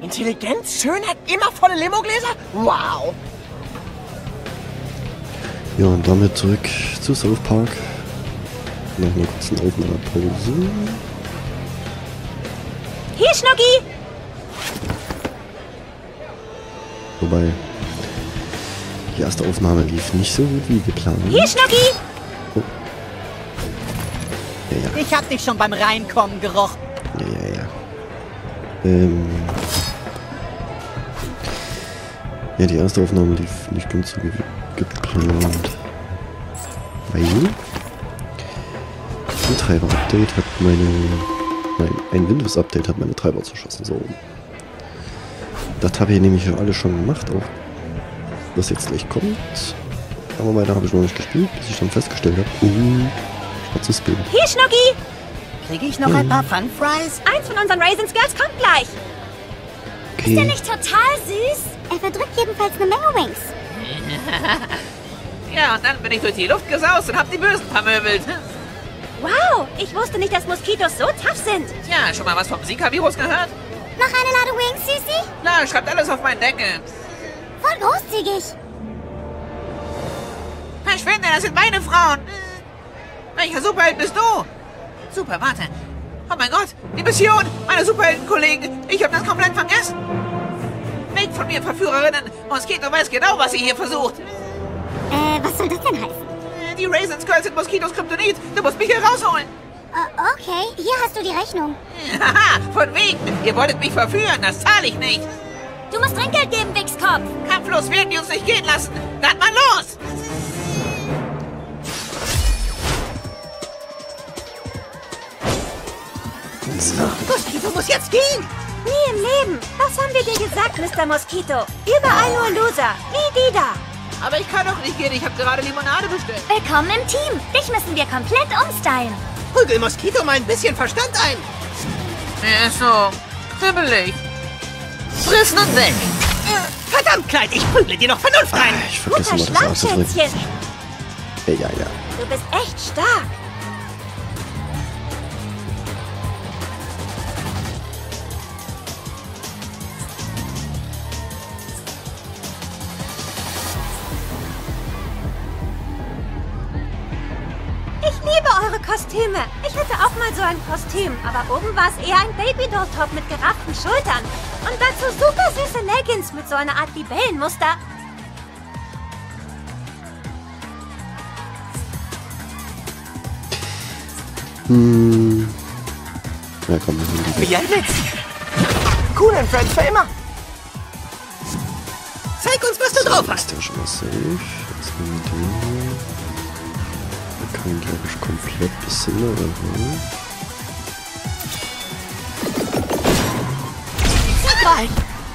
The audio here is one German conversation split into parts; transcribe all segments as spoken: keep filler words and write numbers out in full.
Intelligenz, Schönheit, immer volle Limogläser? Wow! Ja, und damit zurück zu South Park. Nach einer kurzen Aufnahmepause. Hier, Schnucki! Wobei, die erste Aufnahme lief nicht so gut wie geplant. Hier, Schnucki! Oh. Ja, ja. Ich hab dich schon beim Reinkommen gerochen. Ja, ja, ja. Ähm. Ja, die erste Aufnahme lief nicht ganz so ge geplant. Weil ein Treiber-Update hat meine... Nein, ein Windows-Update hat meine Treiber zerschossen. So. Das habe ich nämlich alle schon gemacht, auch was jetzt gleich kommt. Aber weiter habe ich noch nicht gespielt, bis ich dann festgestellt habe, uh, schwarzes Bild. Hier, Schnucki! Kriege ich noch Mhm. ein paar Fun Fries? Eins von unseren Raisins Girls kommt gleich! Okay. Ist der nicht total süß? Er verdrückt jedenfalls eine Menge Wings. Ja, und dann bin ich durch die Luft gesaust und hab die Bösen vermöbelt. Wow, ich wusste nicht, dass Moskitos so tough sind. Ja, schon mal was vom Zika-Virus gehört? Noch eine Ladung Wings, Süßi? Na, schreibt alles auf meinen Deckel. Voll großzügig. Verschwinde, das sind meine Frauen. Welcher Superheld bist du? Super, warte. Oh mein Gott, die Mission, meine Superheldenkollegen. Ich hab das komplett vergessen. Weg von mir, Verführerinnen. Moskito weiß genau, was sie hier versucht. Äh, was soll das denn heißen? Die Raisins Girls sind Moskitos Kryptonit. Du musst mich hier rausholen. Äh, okay, hier hast du die Rechnung. Haha, von wegen. Ihr wolltet mich verführen, das zahle ich nicht. Du musst Trinkgeld geben, Wichskopf. Kampflos werden die uns nicht gehen lassen. Dann mal los. So, Moskito muss jetzt gehen. Nie im Leben. Was haben wir dir gesagt, Mister Moskito? Überall nur Loser. Nie wieder. Aber ich kann doch nicht gehen. Ich habe gerade Limonade bestellt. Willkommen im Team. Dich müssen wir komplett umstylen. Prügel Moskito mal ein bisschen Verstand ein. Er ist so kribbelig. Frissen und weg. Äh, verdammt, Kleid, ich prügle dir noch Vernunft ein. Ich vergesse Guter immer das A zu drücken. Schlafschätzchen. Ja, ja, ja. Du bist echt stark. Ich liebe eure Kostüme. Ich hatte auch mal so ein Kostüm, aber oben war es eher ein Babydoll-Top mit gerafften Schultern. Und dazu super süße Leggings mit so einer Art Libellenmuster. Hm. Ja, komm, wir sind die Wie ein Witz. Cool and Friends für immer. Zeig uns, was du drauf hast. Ist ja schon mal safe. Jetzt nehmen wir den hier. Wir können, glaube ich, komplett bis hin oder so. Sag rein.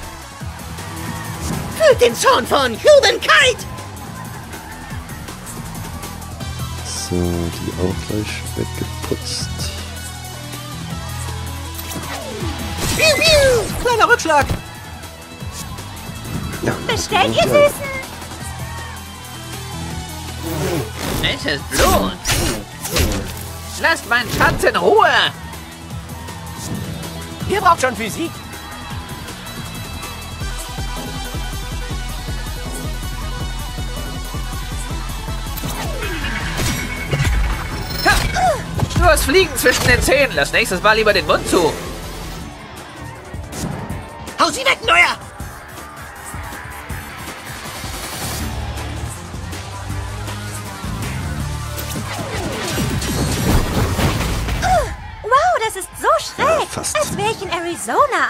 Fühlt den Zorn von Humankind. So, die auch gleich weggeputzt. Piu, piu. Kleiner Rückschlag. Ja, Bestellt, ihr ja. Süßen. Echtes Blut. Lasst meinen Schatz in Ruhe. Ihr braucht schon Physik. Du hast Fliegen zwischen den Zähnen. Lass nächstes Mal lieber den Mund zu. Hau sie weg, Neuer. Wow, das ist so schräg. Fast. Als wäre ich in Arizona.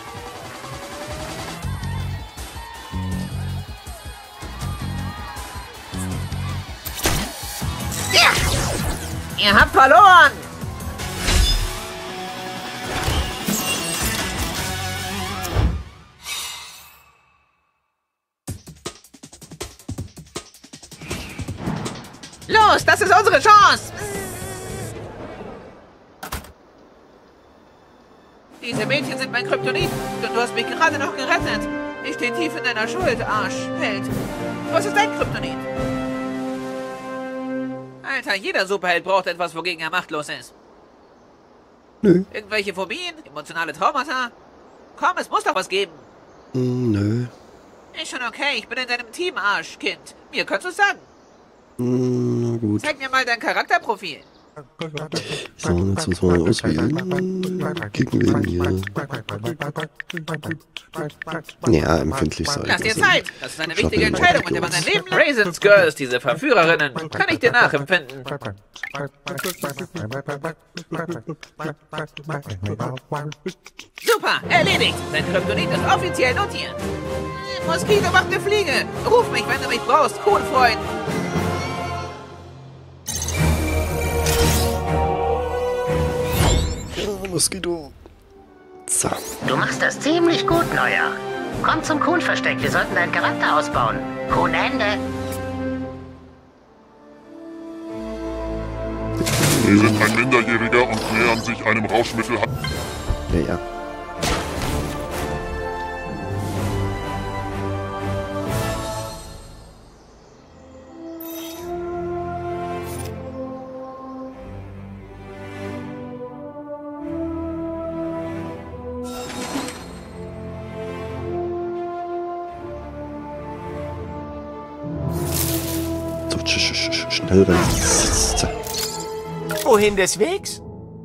Ihr habt verloren. Los, das ist unsere Chance. Diese Mädchen sind mein Kryptonit und du hast mich gerade noch gerettet. Ich stehe tief in deiner Schuld, Arschheld. Was ist dein Kryptonit? Alter, jeder Superheld braucht etwas, wogegen er machtlos ist. Nö. Irgendwelche Phobien? Emotionale Traumata? Komm, es muss doch was geben. Hm, nö. Ist schon okay, ich bin in deinem Team, Arschkind. Mir kannst du sagen. Hm, na gut. Zeig mir mal dein Charakterprofil. So, jetzt müssen wir mal auswählen. Kicken wir ihn hier. Ja, empfindlich sein. Lass dir Also, Zeit. Das ist eine ich glaub, wichtige wir machen Entscheidung, mit der man sein Leben... Raisins Girls, diese Verführerinnen. Kann ich dir nachempfinden. Super, erledigt. Dein Kryptonit ist offiziell notiert. Äh, Moskito macht eine Fliege. Ruf mich, wenn du mich brauchst. Cool, Freund. Ja, Moskito. So. Du machst das ziemlich gut, Neuer. Komm zum Kuhn-Versteck, wir sollten deinen Charakter ausbauen. Kuhn Ende. Sie sind ein Minderjähriger und nähern sich einem Rauschmittel... Ja, ja. So, sch sch sch schnell rein. So. Wohin des Wegs?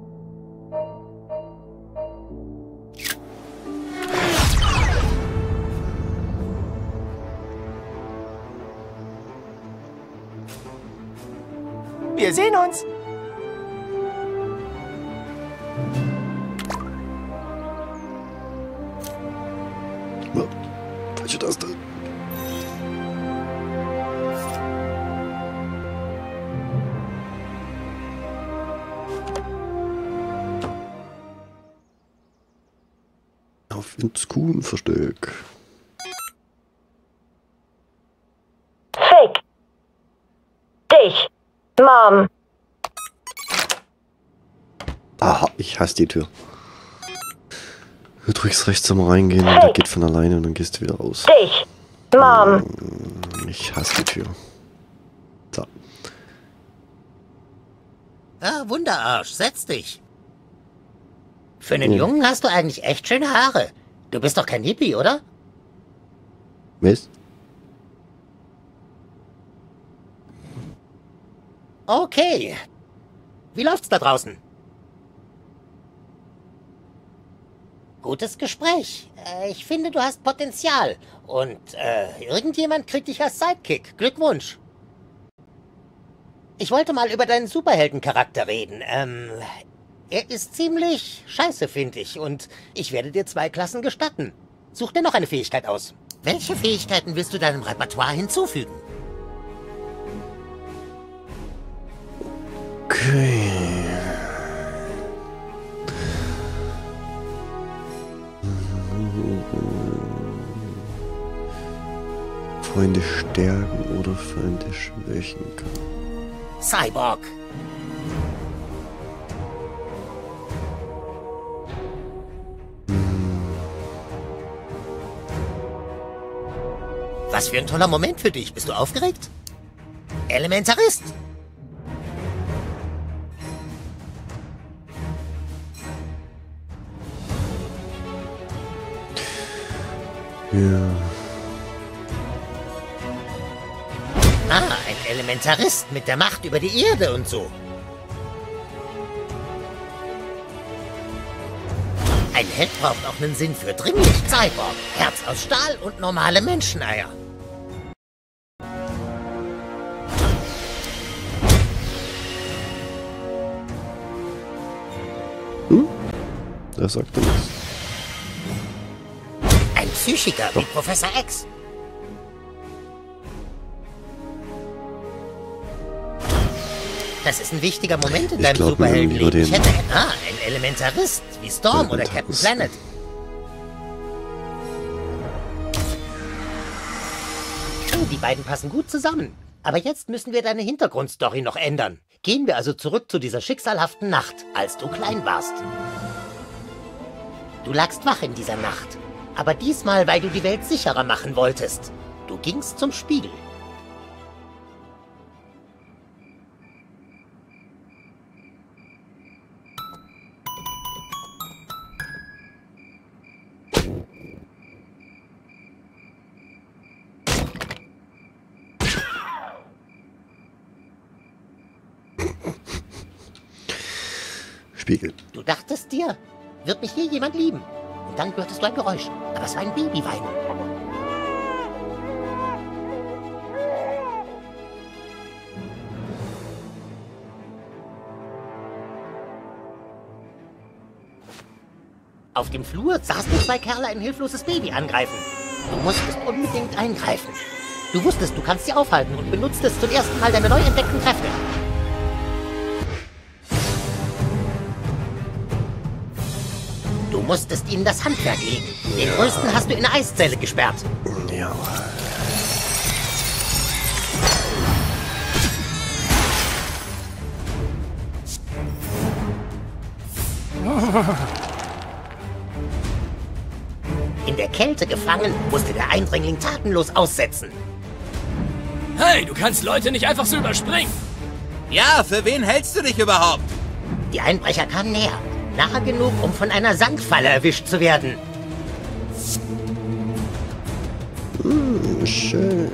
Wir sehen uns. Ja, falsche Taste. Auf ins Kuhn-Versteck. Fick dich, Mom. Aha, ich hasse die Tür. Du drückst rechts zum Reingehen und der geht von alleine und dann gehst du wieder raus. Dich, Mom. Ich hasse die Tür. So. Ah, Wunderarsch, setz dich. Für einen Jungen hast du eigentlich echt schöne Haare. Du bist doch kein Hippie, oder? Was? Okay. Wie läuft's da draußen? Gutes Gespräch. Äh, ich finde, du hast Potenzial. Und äh, irgendjemand kriegt dich als Sidekick. Glückwunsch. Ich wollte mal über deinen Superheldencharakter reden. Ähm, er ist ziemlich scheiße, finde ich. Und ich werde dir zwei Klassen gestatten. Such dir noch eine Fähigkeit aus. Welche Fähigkeiten willst du deinem Repertoire hinzufügen? Okay. Freunde stärken oder Feinde schwächen kann. Cyborg. Was für ein toller Moment für dich. Bist du aufgeregt? Elementarist. Ja. Ah, ein Elementarist mit der Macht über die Erde und so. Ein Held braucht auch einen Sinn für Dringlicht. Cyborg, Herz aus Stahl und normale Menscheneier. Hm? Das sagt er nichts. Ein Psychiker wie Professor X. Das ist ein wichtiger Moment in Ich deinem glaub, wir nehmen lieber Superheldenleben. Ich den- hätte... Ah, ein Elementarist wie Storm oder Captain Elementarist. Planet. Oh, die beiden passen gut zusammen. Aber jetzt müssen wir deine Hintergrundstory noch ändern. Gehen wir also zurück zu dieser schicksalhaften Nacht, als du klein warst. Du lagst wach in dieser Nacht. Aber diesmal, weil du die Welt sicherer machen wolltest. Du gingst zum Spiegel. Spiegel. Du dachtest dir, wird mich hier jemand lieben? Und dann hörtest du ein Geräusch. Aber es war ein Babyweinen. Auf dem Flur saßen zwei Kerle ein hilfloses Baby angreifen. Du musstest unbedingt eingreifen. Du wusstest, du kannst sie aufhalten und benutztest zum ersten Mal deine neu entdeckten Kräfte. Du musstest ihnen das Handwerk legen. Den ja. größten hast du in eine Eiszelle gesperrt. Ja. In der Kälte gefangen, musste der Eindringling tatenlos aussetzen. Hey, du kannst Leute nicht einfach so überspringen. Ja, für wen hältst du dich überhaupt? Die Einbrecher kamen näher. Nah genug, um von einer Sandfalle erwischt zu werden. Hm, schön.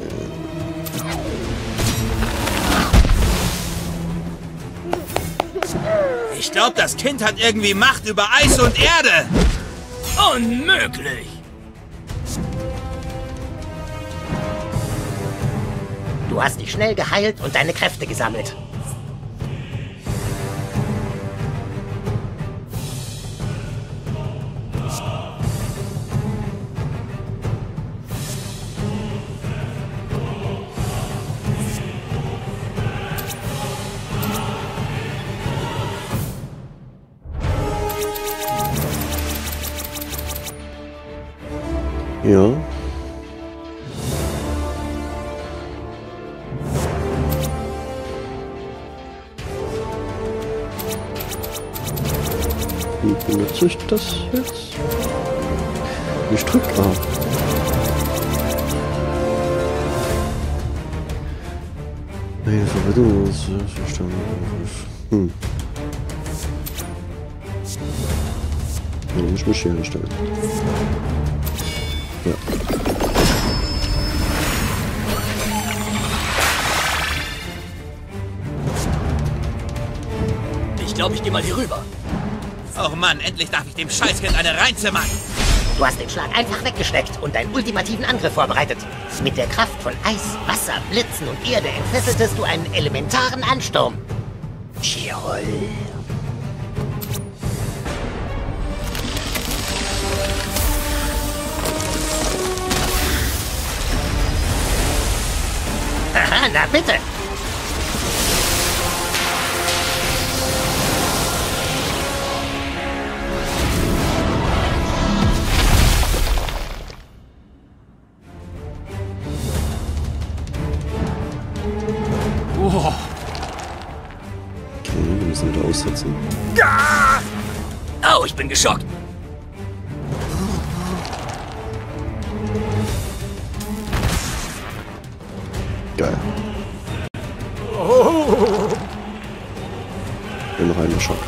Ich glaube, das Kind hat irgendwie Macht über Eis und Erde. Unmöglich. Du hast dich schnell geheilt und deine Kräfte gesammelt. Ja. Wie benutze ich das jetzt? Ich drück A. Meine Verbindung ist verstanden. Hm. Ja, muss ich mich hier hinstellen. Ja. Ich glaube, ich gehe mal hier rüber. Oh Mann, endlich darf ich dem Scheißkind eine reinzimmern. Du hast den Schlag einfach weggesteckt und deinen ultimativen Angriff vorbereitet. Mit der Kraft von Eis, Wasser, Blitzen und Erde entfesseltest du einen elementaren Ansturm. Tschirol. Aha, na bitte. Oh. Okay, wir müssen wieder aussetzen. Au, ich bin geschockt. Geil. Bin noch einmal Schock.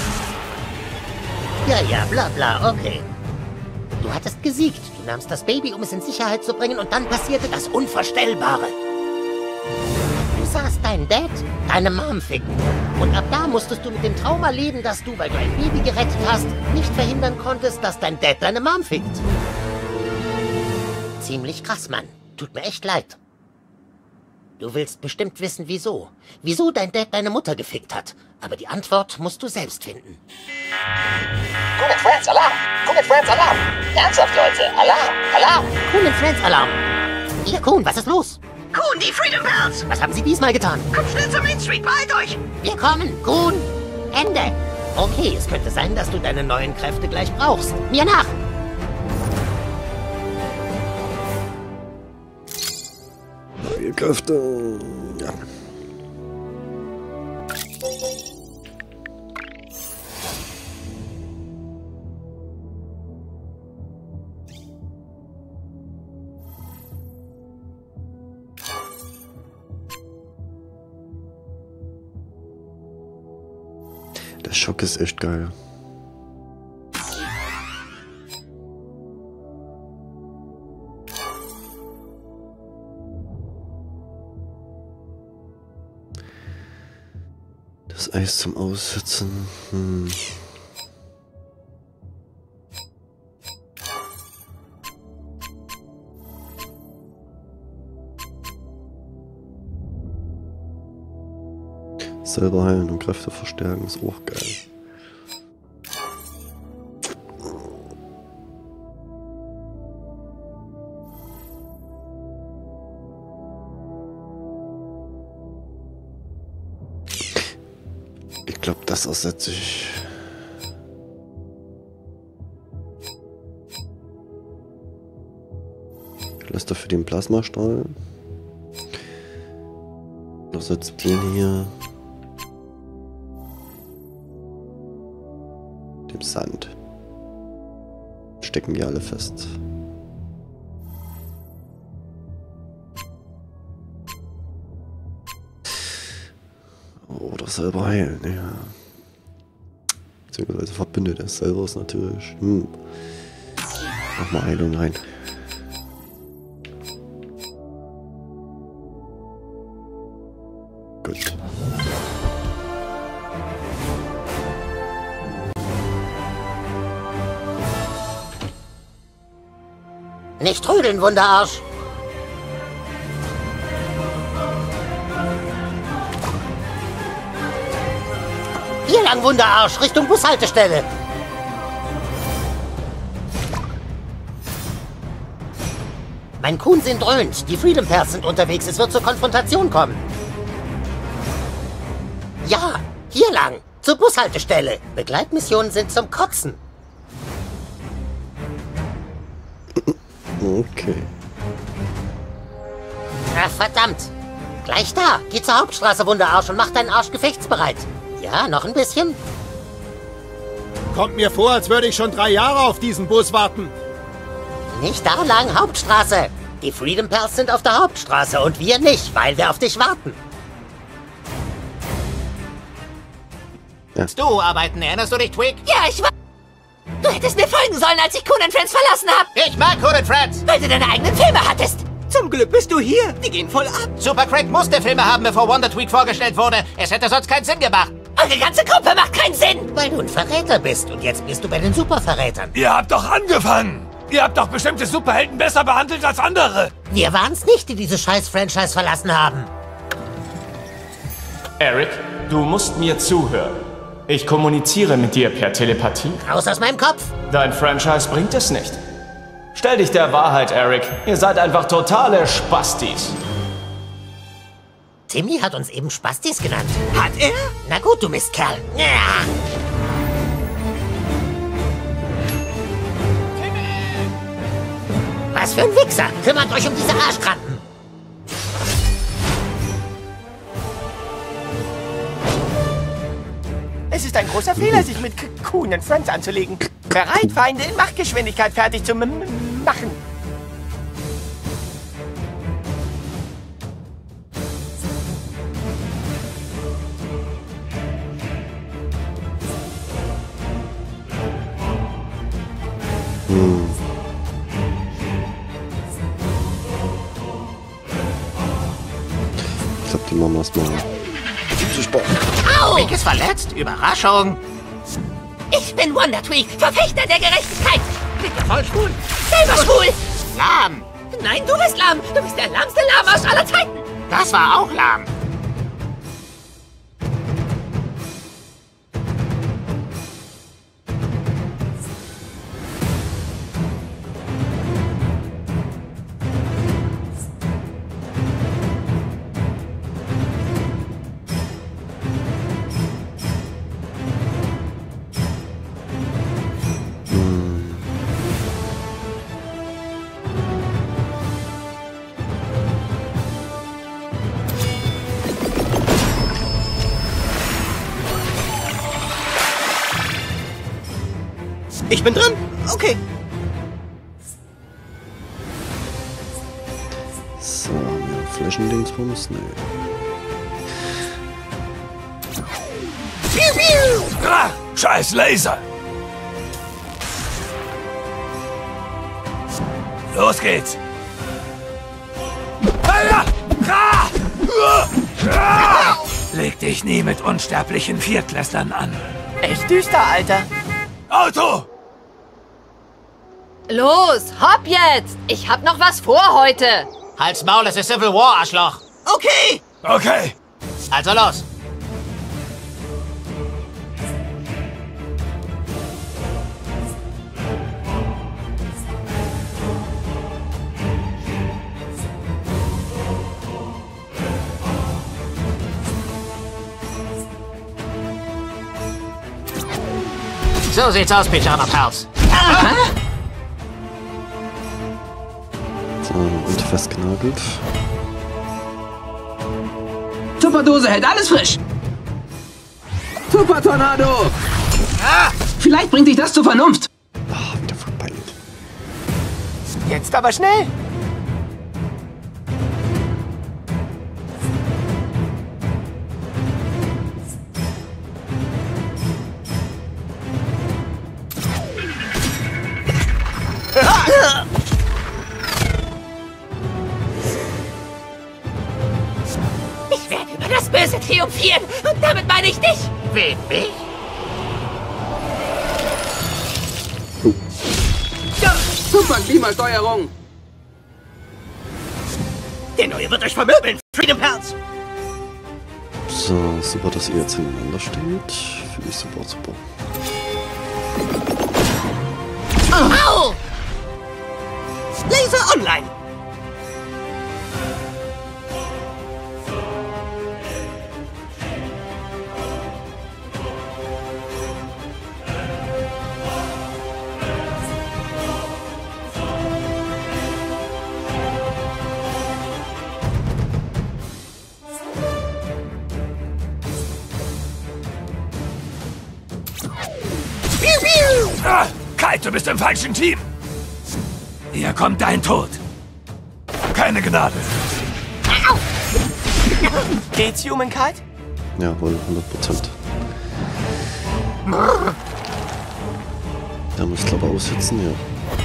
Ja, ja, bla bla, okay. Du hattest gesiegt. Du nahmst das Baby, um es in Sicherheit zu bringen, und dann passierte das Unvorstellbare. Du sahst deinen Dad, deine Mom ficken. Und ab da musstest du mit dem Trauma leben, dass du, weil du ein Baby gerettet hast, nicht verhindern konntest, dass dein Dad deine Mom fickt. Ziemlich krass, Mann. Tut mir echt leid. Du willst bestimmt wissen, wieso. Wieso dein Dad deine Mutter gefickt hat. Aber die Antwort musst du selbst finden. Coon and Friends, Alarm! Coon and Friends, Alarm! Ernsthaft, Leute! Alarm! Alarm! Coon and Friends, Alarm! Ihr Coon, was ist los? Coon, die Freedom Bells! Was haben Sie diesmal getan? Kommt schnell zur Main Street, beeilt euch! Wir kommen, Coon! Ende! Okay, es könnte sein, dass du deine neuen Kräfte gleich brauchst. Mir nach! Neue Kräfte. Ja. Der Schock ist echt geil. Das Das Eis zum Aussitzen. Hm. Selber heilen und Kräfte verstärken ist auch geil. Ich glaube, das ersetze ich. Ich lasse dafür den Plasmastrahl. Ersetze den hier. Dem Sand. Stecken die alle fest. Oder selber heilen, ja. Beziehungsweise Verbündete. Selber ist natürlich. Hm. Mach mal Heilung rein. Gut. Nicht trödeln, Wunderarsch! Hier lang, Wunderarsch, Richtung Bushaltestelle! Mein Kuhn sind dröhnt, die Freedom Pairs sind unterwegs, es wird zur Konfrontation kommen. Ja, hier lang, zur Bushaltestelle. Begleitmissionen sind zum Kotzen. Okay. Ach, verdammt. Gleich da. Geh zur Hauptstraße, Wunderarsch, und mach deinen Arsch gefechtsbereit. Ja, noch ein bisschen? Kommt mir vor, als würde ich schon drei Jahre auf diesen Bus warten. Nicht da lang, Hauptstraße. Die Freedom Pairs sind auf der Hauptstraße und wir nicht, weil wir auf dich warten. Ja. Du arbeiten, erinnerst du dich, Twig? Ja, ich war... Du hättest mir folgen sollen, als ich Coon and Friends verlassen habe. Ich mag Coon and Friends. Weil du deine eigenen Filme hattest. Zum Glück bist du hier. Die gehen voll ab. Super Craig musste Filme haben, bevor Wonder Tweak vorgestellt wurde. Es hätte sonst keinen Sinn gemacht. Eure ganze Gruppe macht keinen Sinn. Weil du ein Verräter bist und jetzt bist du bei den Superverrätern. Ihr habt doch angefangen. Ihr habt doch bestimmte Superhelden besser behandelt als andere. Wir waren's nicht, die diese scheiß Franchise verlassen haben. Eric, du musst mir zuhören. Ich kommuniziere mit dir per Telepathie. Raus aus meinem Kopf! Dein Franchise bringt es nicht. Stell dich der Wahrheit, Eric. Ihr seid einfach totale Spastis. Timmy hat uns eben Spastis genannt. Hat er? Na gut, du Mistkerl. Ja. Was für ein Wichser! Kümmert euch um diese Arschkranten! Es ist ein großer Fehler, sich mit Coon and Friends anzulegen. Bereit, Feinde in Machtgeschwindigkeit fertig zu m machen. Hm. Ich glaube, die machen das mal. Au! Tweak ist verletzt? Überraschung! Ich bin Wonder Tweak, Verfechter der Gerechtigkeit. Klingt ja voll schwul. Selber schwul. Lahm. Nein, du bist lahm. Du bist der lahmste Lahmarsch aller Zeiten. Das war auch lahm. Ich bin drin. Okay. So, ja, Flächendingsbums? Nee. Piu, piu. Ah, scheiß Laser. Los geht's. Ah, ah, ah. Leg dich nie mit unsterblichen Viertklässlern an. Echt düster, Alter. Auto! Los, hopp jetzt! Ich hab noch was vor heute. Halt's Maul, es ist Civil War, Arschloch. Okay. Okay. Also los. So sieht's aus, Pyjama Pals. So, und festgenagelt. Tupperdose hält alles frisch. Tupper-Tornado. Ah. Vielleicht bringt dich das zur Vernunft. Ah, wieder verpeilt. Jetzt aber schnell. Ich werde über das Böse triumphieren. Und damit meine ich dich. Wen, mich? Ja, super Klimasteuerung. Der Neue wird euch vermöbeln, Freedom Pals. So, super, dass ihr jetzt hintereinander steht. Finde ich super, super. Au! Laser Online. Ah, Kite, du bist im falschen Team. Hier kommt dein Tod. Keine Gnade. Geht's, Humankind? Jawohl, hundert Prozent. Da muss ich glaube aussetzen, ja.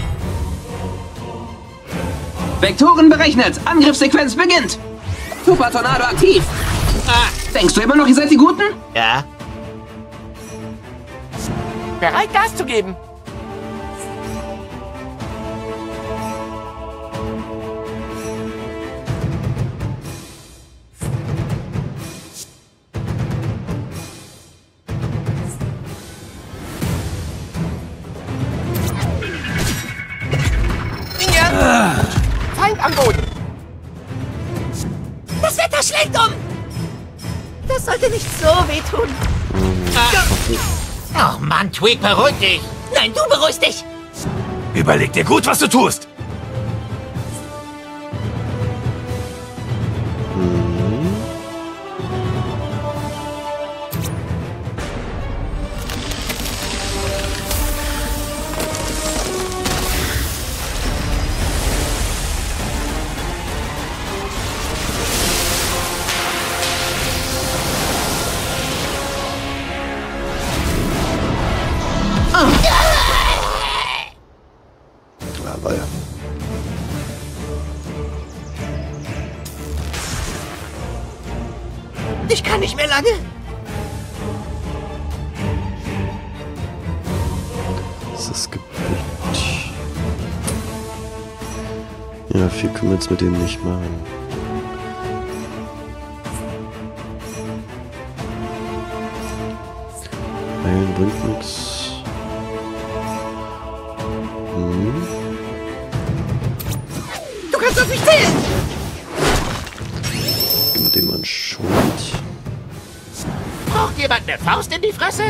Vektoren berechnet. Angriffssequenz beginnt. Tupper-Tornado aktiv. Ah. Denkst du immer noch, ihr seid die Guten? Ja. Bereit, Gas zu geben. Ah. Feind am Boden. Das Wetter schlägt um. Das sollte nicht so wehtun. Ach oh Mann, Tweak, beruhig dich. Nein, du beruhigst dich. Überleg dir gut, was du tust. Aber ja. Ich kann nicht mehr lange. Das ist geblockt. Ja, viel können wir jetzt mit dem nicht machen. Heilen bringt nichts. Hm. Du kannst auf mich zählen. Gib mir dem mal einen Schuld. Braucht jemand eine Faust in die Fresse?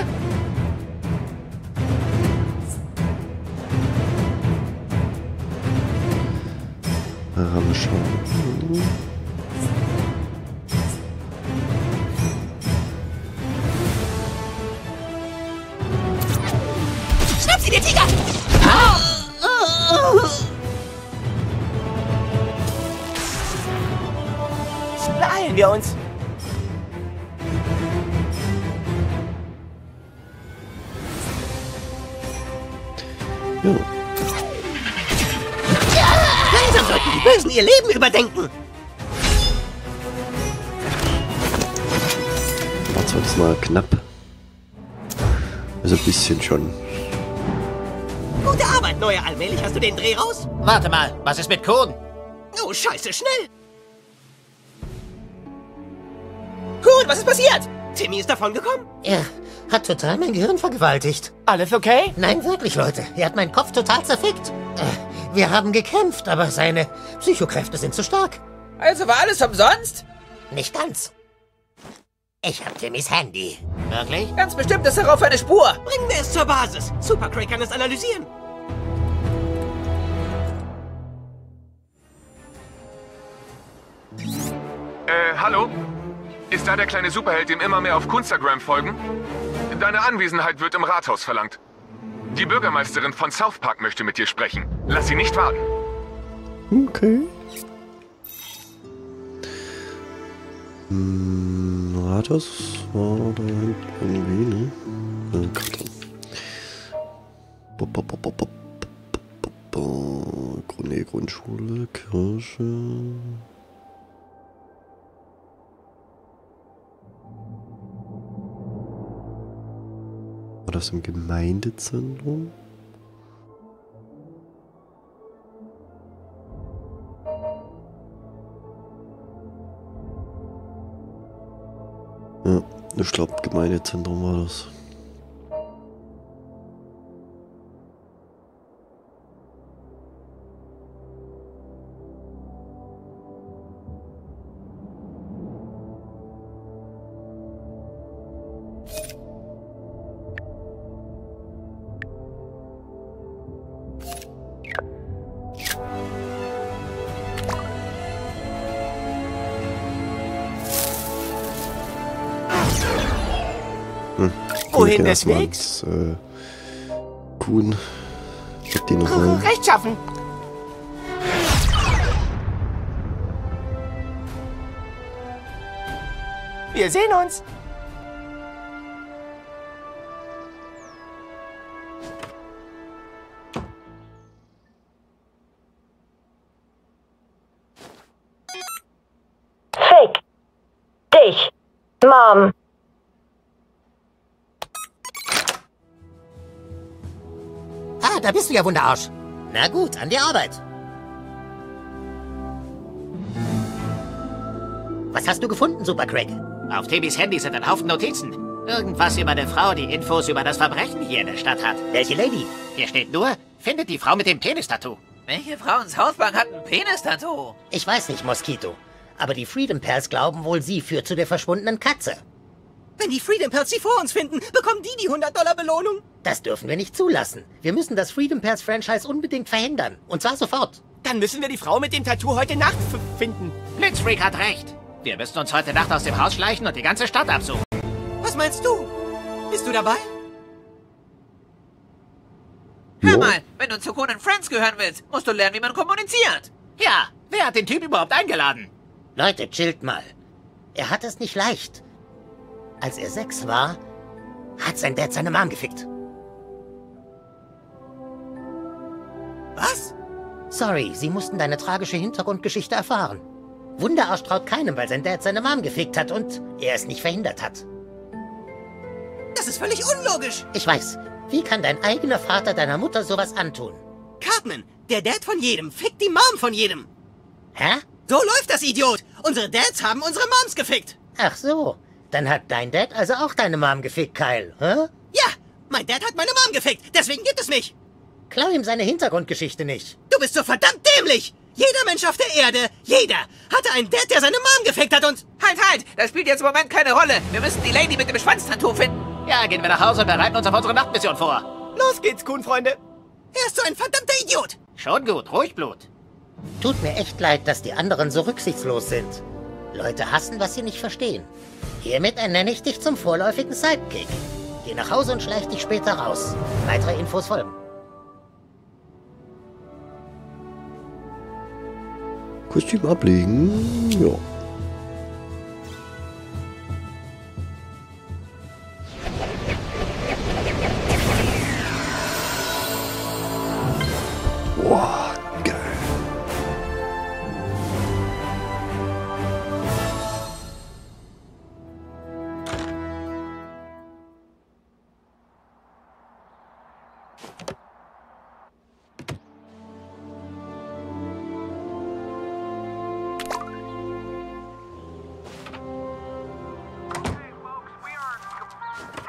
Ramme schauen. Schnapp sie dir, Tiger! Beeilen wir uns. Ja. Langsam sollten die Bösen ihr Leben überdenken. zwar diesmal knapp. Also ein bisschen schon. Gute Arbeit, Neuer. Allmählich hast du den Dreh raus. Warte mal, was ist mit Kuhn? Oh, scheiße, schnell. Kuhn, was ist passiert? Timmy ist davon gekommen? Er hat total mein Gehirn vergewaltigt. Alles okay? Nein, wirklich, Leute. Er hat meinen Kopf total zerfickt. Äh, wir haben gekämpft, aber seine Psychokräfte sind zu stark. Also war alles umsonst? Nicht ganz. Ich hab Timmys Handy. Wirklich? Ganz bestimmt ist darauf eine Spur. Bringen wir es zur Basis. Super Craig kann es analysieren. Äh, hallo? Ist da der kleine Superheld, dem immer mehr auf Kunstagram folgen? Deine Anwesenheit wird im Rathaus verlangt. Die Bürgermeisterin von South Park möchte mit dir sprechen. Lass sie nicht warten. Okay. Hm, Rathaus war da irgendwie, ne? Äh, Karton. Bop, bop, bop, bop, bop, bop, bop. Nee, Grundschule, Kirche. War das im Gemeindezentrum? Ja, ich glaube, Gemeindezentrum war das. Hm. Wohin des Wegs? Äh, Kuhn. Ich hab den noch mal. Rechtschaffen. Wir sehen uns. Fick dich, Mom. Ah, da bist du ja, Wunderarsch. Na gut, an die Arbeit. Was hast du gefunden, Super Craig? Auf Timmys Handy sind ein Haufen Notizen. Irgendwas über eine Frau, die Infos über das Verbrechen hier in der Stadt hat. Welche Lady? Hier steht nur, findet die Frau mit dem Penis-Tattoo. Welche Frau ins Hausbank hat ein Penis-Tattoo? Ich weiß nicht, Moskito. Aber die Freedom Pals glauben wohl, sie führt zu der verschwundenen Katze. Wenn die Freedom Pals sie vor uns finden, bekommen die die hundert Dollar Belohnung. Das dürfen wir nicht zulassen. Wir müssen das Freedom Pals Franchise unbedingt verhindern. Und zwar sofort. Dann müssen wir die Frau mit dem Tattoo heute Nacht finden. Blitzfreak hat recht. Wir müssen uns heute Nacht aus dem Haus schleichen und die ganze Stadt absuchen. Was meinst du? Bist du dabei? Hör mal, wenn du zu Coon and Friends gehören willst, musst du lernen, wie man kommuniziert. Ja, wer hat den Typ überhaupt eingeladen? Leute, chillt mal. Er hat es nicht leicht. Als er sechs war, hat sein Dad seine Mom gefickt. Was? Sorry, sie mussten deine tragische Hintergrundgeschichte erfahren. Wunderarsch traut keinem, weil sein Dad seine Mom gefickt hat und er es nicht verhindert hat. Das ist völlig unlogisch. Ich weiß. Wie kann dein eigener Vater deiner Mutter sowas antun? Cartman, der Dad von jedem fickt die Mom von jedem. Hä? So läuft das, Idiot. Unsere Dads haben unsere Moms gefickt. Ach so. Dann hat dein Dad also auch deine Mom gefickt, Kyle, hä? Ja, mein Dad hat meine Mom gefickt. Deswegen gibt es mich. Klau ihm seine Hintergrundgeschichte nicht. Du bist so verdammt dämlich. Jeder Mensch auf der Erde, jeder, hatte einen Dad, der seine Mom gefickt hat und... Halt, halt! Das spielt jetzt im Moment keine Rolle. Wir müssen die Lady mit dem Schwanztattoo finden. Ja, gehen wir nach Hause und bereiten uns auf unsere Nachtmission vor. Los geht's, Kuhn-Freunde. Er ist so ein verdammter Idiot. Schon gut, ruhig Blut. Tut mir echt leid, dass die anderen so rücksichtslos sind. Leute hassen, was sie nicht verstehen. Hiermit ernenne ich dich zum vorläufigen Sidekick. Geh nach Hause und schleich dich später raus. Weitere Infos folgen. Kostüm ablegen. Ja. Boah, geil.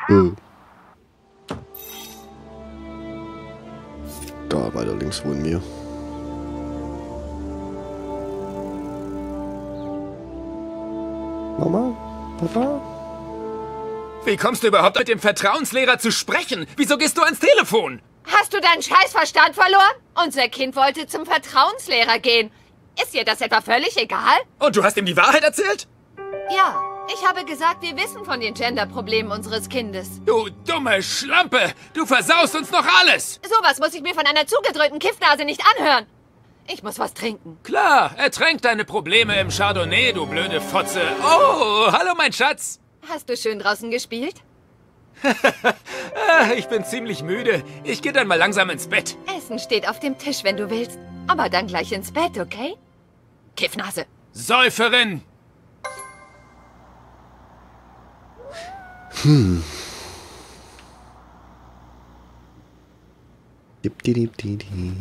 Äh. Da weiter links wohnen wir. Mama? Papa? Wie kommst du überhaupt mit dem Vertrauenslehrer zu sprechen? Wieso gehst du ans Telefon? Hast du deinen Scheißverstand verloren? Unser Kind wollte zum Vertrauenslehrer gehen. Ist dir das etwa völlig egal? Und du hast ihm die Wahrheit erzählt? Ja, ich habe gesagt, wir wissen von den Gender-Problemen unseres Kindes. Du dumme Schlampe! Du versaust uns noch alles! Sowas muss ich mir von einer zugedröhnten Kiffnase nicht anhören. Ich muss was trinken. Klar, ertränk deine Probleme im Chardonnay, du blöde Fotze. Oh, hallo mein Schatz. Hast du schön draußen gespielt? Ich bin ziemlich müde. Ich gehe dann mal langsam ins Bett. Essen steht auf dem Tisch, wenn du willst. Aber dann gleich ins Bett, okay? Kiffnase. Säuferin! Hm. Dip, di, dip, di, di.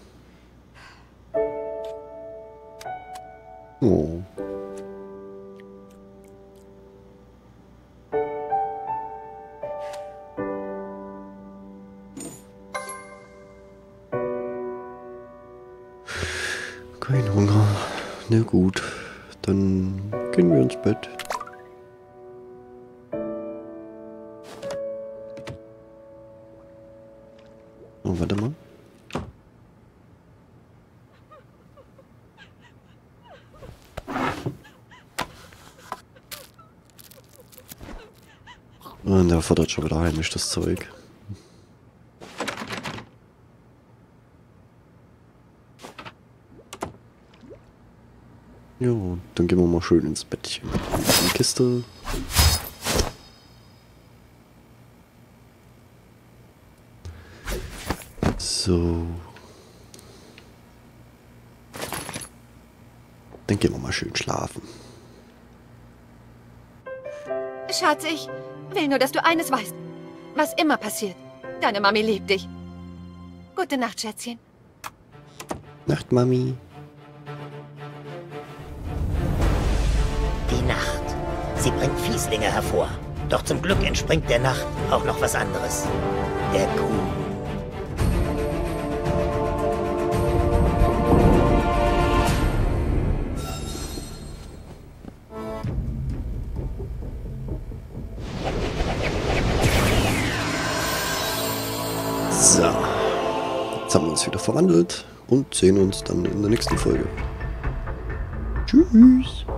Oh. Kein Hunger. Na gut, dann gehen wir ins Bett. Oh, warte mal. Und der fordert schon wieder heimisch das Zeug. Ja, dann gehen wir mal schön ins Bettchen. Die Kiste. So. Dann gehen wir mal schön schlafen. Schatz, ich will nur, dass du eines weißt. Was immer passiert, deine Mami liebt dich. Gute Nacht, Schätzchen. Nacht, Mami. Die Nacht. Sie bringt Fieslinge hervor. Doch zum Glück entspringt der Nacht auch noch was anderes. Der Kuh. So. Jetzt haben wir uns wieder verwandelt und sehen uns dann in der nächsten Folge. Tschüss.